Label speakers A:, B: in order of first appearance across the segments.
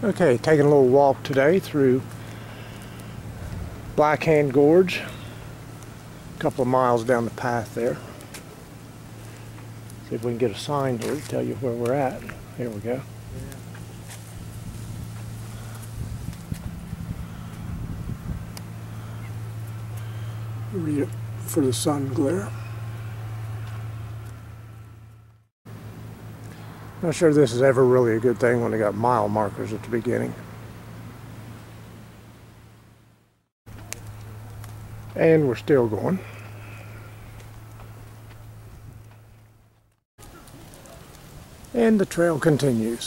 A: Okay, taking a little walk today through Black Hand Gorge. A couple of miles down the path there. See if we can get a sign here to tell you where we're at. Here we go. Read it for the sun glare. Not sure this is ever really a good thing when they got mile markers at the beginning. And we're still going. And the trail continues.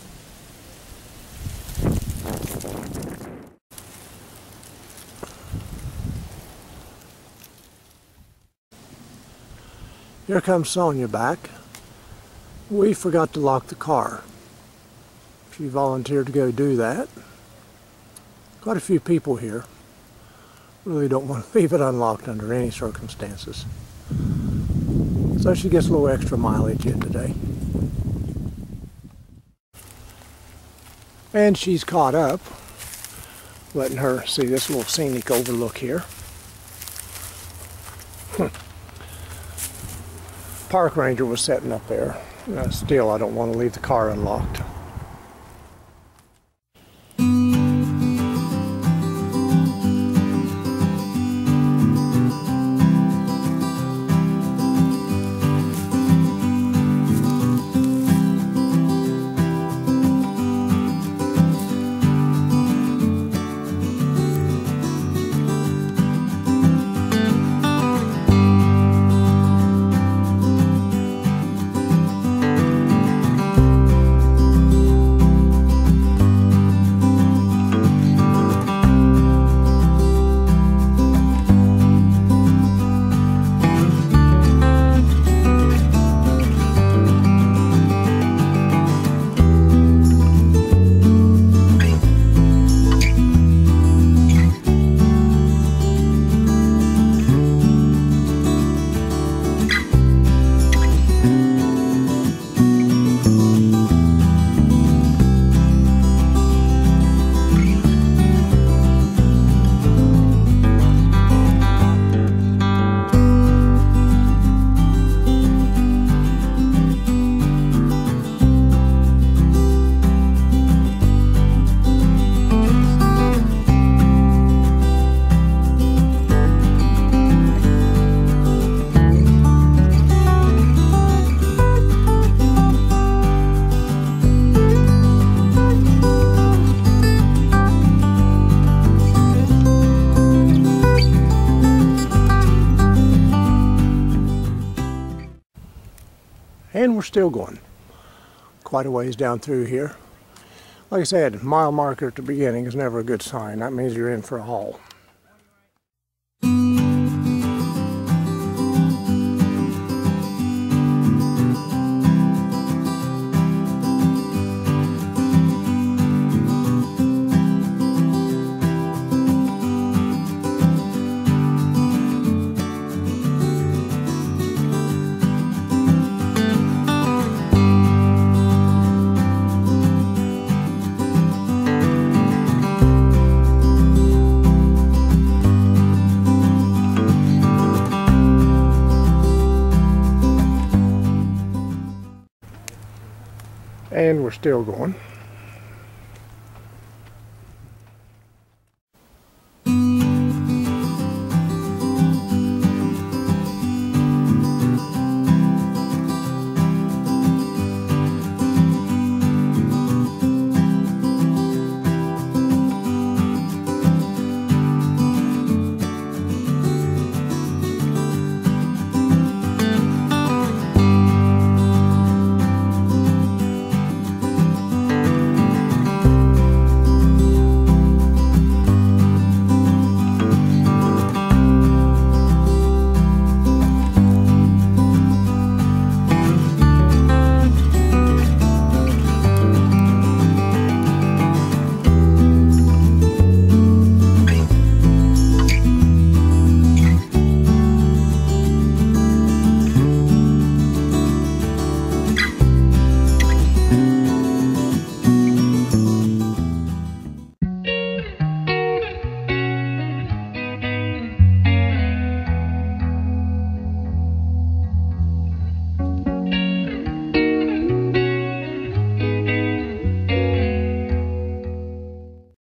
A: Here comes Sonia back. We forgot to lock the car. She volunteered to go do that. Quite a few people here. Really don't want to leave it unlocked under any circumstances. So she gets a little extra mileage in today. And she's caught up. Letting her see this little scenic overlook here. Park ranger was setting up there. Still, I don't want to leave the car unlocked. And we're still going. Quite a ways down through here. Like I said, mile marker at the beginning is never a good sign. That means you're in for a haul. And we're still going.